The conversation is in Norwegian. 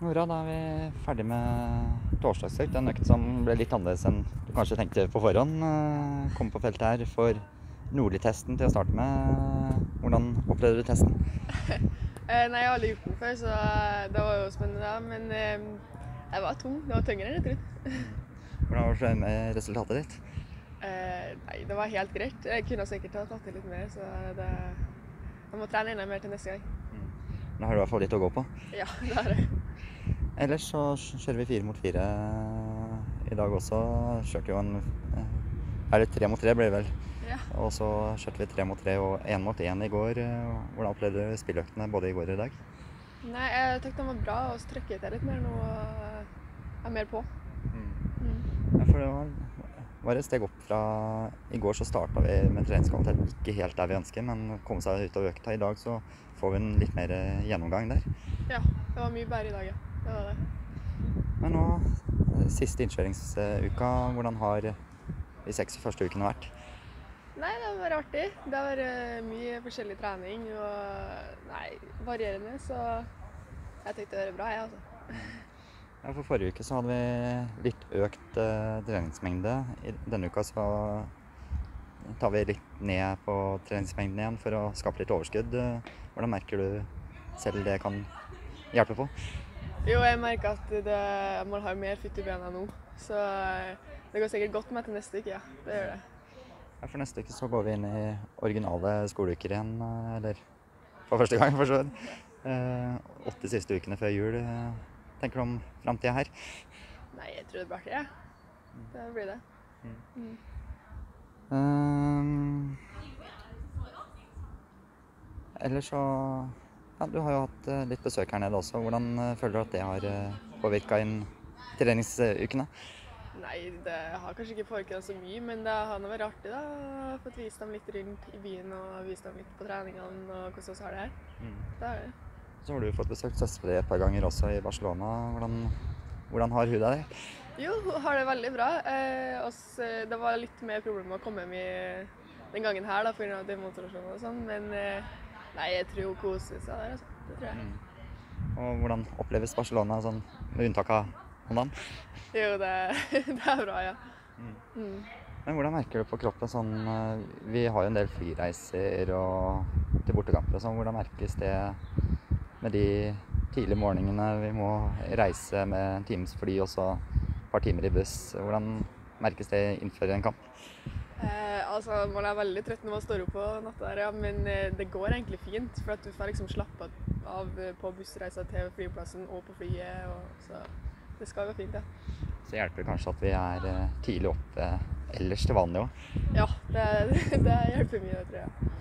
Bra, da er vi ferdig med torsdagsøkt. En økt som ble litt annerledes enn du kanskje tenkte på forhånd. Kom på feltet her for Nordli-testen til å starte med. Hvordan opplevde du testen? Nei, jeg har aldri gjort den før, så det var jo spennende. Men jeg var tung. Det var tyngre enn jeg trodde. Hvordan var det med resultatet ditt? Nei, det var helt greit. Jeg kunne sikkert ha tatt det litt mer, så jeg må trene enda mer til neste gang. Da har du i hvert fall litt å gå på. Ja, det har jeg. Ellers så kjører vi 4 mot 4 i dag også. Kjørte jo er det 3 mot 3 ble det vel? Ja. Og så kjørte vi 3 mot 3 og 1 mot 1 i går. Hvordan opplevde du spilløktene både i går og i dag? Nei, jeg tykte de var bra, og så trykket jeg litt mer nå og er mer på. Ja, for det var et steg opp fra i går, så startet vi med treningskvalitet ikke helt der vi ønsker, men kom seg ut av økta. I dag så får vi en litt mer gjennomgang der. Ja, det var mye bedre i dag, ja. Det var det. Men nå, siste innkjøringsuka, hvordan har de 6 første ukene vært? Nei, det har vært artig. Det har vært mye forskjellig trening og varierende, så jeg tenkte det var bra, jeg altså. Ja, for forrige uke så hadde vi litt økt treningsmengde. I denne uka så tar vi litt ned på treningsmengden igjen for å skape litt overskudd. Hvordan merker du selv det kan hjelpe på? Jo, jeg merker at man har mer futt i bena nå, så det går sikkert godt med til neste uke, ja. Det gjør det. Ja, for neste uke så går vi inn i originale skoleuker igjen, eller for første gang for så vidt. 8 siste ukene før jul. Tenker du om fremtiden her? Nei, jeg tror det blir artig, ja. Det blir det. Ellers så ja, du har jo hatt litt besøk her nede også. Hvordan føler du at det har påvirket inn treningsukene? Nei, det har kanskje ikke påvirket så mye, men det har nå vært artig da. Fått vist dem litt rundt i byen og vist dem litt på treningene og hvordan vi har det her. Det har det. Så har du fått besøkt søsteren din et par ganger også i Barcelona. Hvordan har hun det? Jo, hun har det veldig bra. Det var litt mer problem med å komme hjem den gangen her da, på grunn av demonstrasjoner og sånn, men nei, jeg tror hun koser seg der, altså. Det tror jeg. Og hvordan oppleves Barcelona sånn, med unntak av Hondaen? Jo, det er bra, ja. Men hvordan merker du på kroppen sånn, vi har jo en del flyreiser og til bortekamper og sånn, hvordan merkes det med de tidlige morgenene vi må reise med en times fly og så et par timer i buss? Hvordan merkes det innenfor en kamp? Altså, man er veldig trøtt når man står opp på natta der, ja, men det går egentlig fint, for at du får liksom slappe av på bussreiser til flyplassen og på flyet, så det skal gå fint, ja. Så hjelper det kanskje at vi er tidlig oppe ellers til vanlig også? Ja, det hjelper mye, det tror jeg.